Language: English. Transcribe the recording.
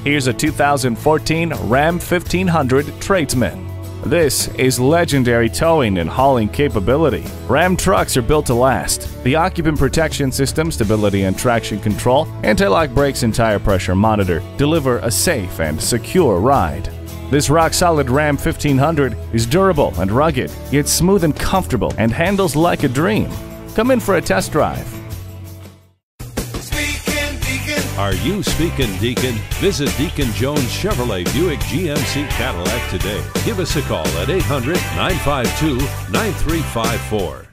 Here's a 2014 Ram 1500 Tradesman. This is legendary towing and hauling capability. Ram trucks are built to last. The occupant protection system, stability and traction control, anti-lock brakes and tire pressure monitor deliver a safe and secure ride. This rock-solid Ram 1500 is durable and rugged, yet smooth and comfortable and handles like a dream. Come in for a test drive. Are you speaking Deacon? Visit Deacon Jones Chevrolet Buick GMC Cadillac today. Give us a call at 800-952-9354.